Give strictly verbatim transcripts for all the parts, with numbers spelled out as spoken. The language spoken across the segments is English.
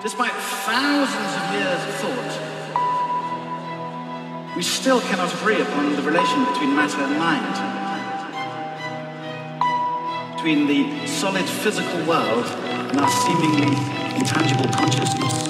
Despite thousands of years of thought, we still cannot agree upon the relation between matter and mind, between the solid physical world and our seemingly intangible consciousness.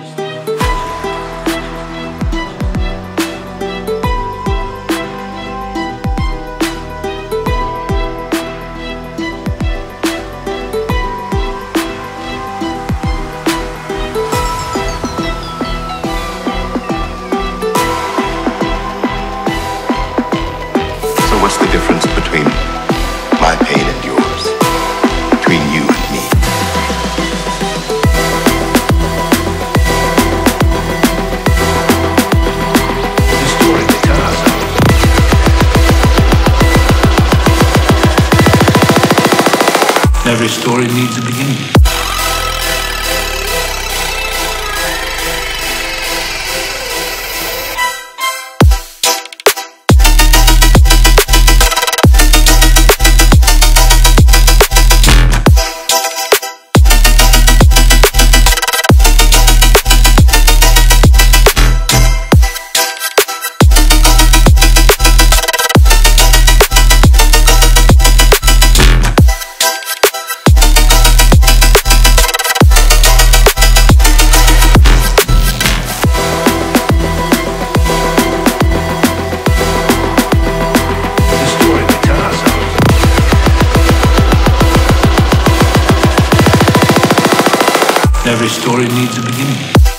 What's the difference between my pain and yours? Between you and me? The story we tell ourselves. Every story needs a beginning. Every story needs a beginning.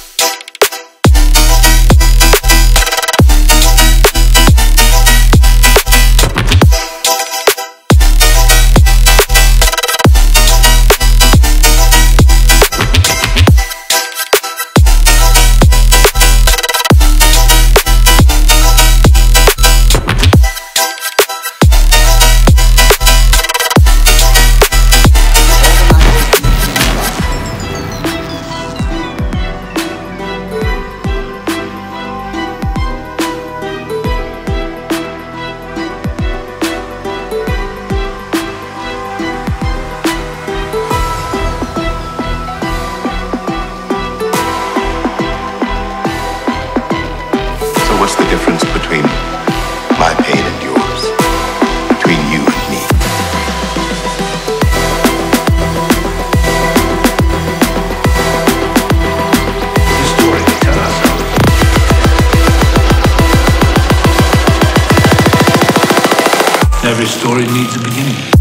What's the difference between my pain and yours? Between you and me? The story we tell ourselves. Every story needs a beginning.